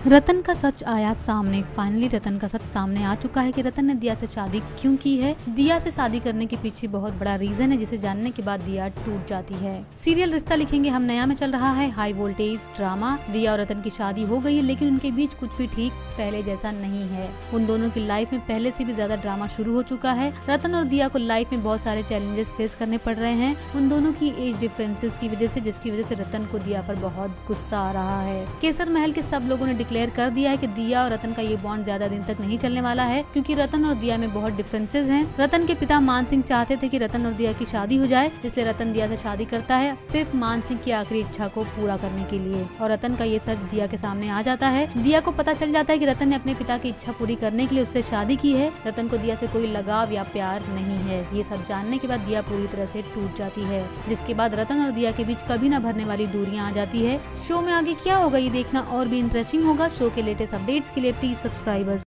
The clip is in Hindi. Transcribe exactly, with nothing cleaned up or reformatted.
रतन का सच आया सामने। फाइनली रतन का सच सामने आ चुका है कि रतन ने दिया से शादी क्यों की है। दिया से शादी करने के पीछे बहुत बड़ा रीजन है, जिसे जानने के बाद दिया टूट जाती है। सीरियल रिश्ता लिखेंगे हम नया में चल रहा है हाई वोल्टेज ड्रामा। दिया और रतन की शादी हो गई है, लेकिन उनके बीच कुछ भी ठीक पहले जैसा नहीं है। उन दोनों की लाइफ में पहले से भी ज्यादा ड्रामा शुरू हो चुका है। रतन और दिया को लाइफ में बहुत सारे चैलेंजेस फेस करने पड़ रहे हैं, उन दोनों की एज डिफरेंसेस की वजह से, जिसकी वजह से रतन को दिया पर बहुत गुस्सा आ रहा है। केसर महल के सब लोगों ने डिक्लेयर कर दिया है कि दिया और रतन का ये बॉन्ड ज्यादा दिन तक नहीं चलने वाला है, क्योंकि रतन और दिया में बहुत डिफरेंसेस हैं। रतन के पिता मान सिंह चाहते थे कि रतन और दिया की शादी हो जाए, इसलिए रतन दिया से शादी करता है, सिर्फ मान सिंह की आखिरी इच्छा को पूरा करने के लिए। और रतन का ये सच दिया के सामने आ जाता है। दिया को पता चल जाता है कि रतन ने अपने पिता की इच्छा पूरी करने के लिए उससे शादी की है। रतन को दिया से कोई लगाव या प्यार नहीं है। ये सब जानने के बाद दिया पूरी तरह से टूट जाती है, जिसके बाद रतन और दिया के बीच कभी न भरने वाली दूरियां आ जाती है। शो में आगे क्या होगा ये देखना और भी इंटरेस्टिंग होगा। शो के लेटेस्ट अपडेट्स के लिए प्लीज सब्सक्राइब।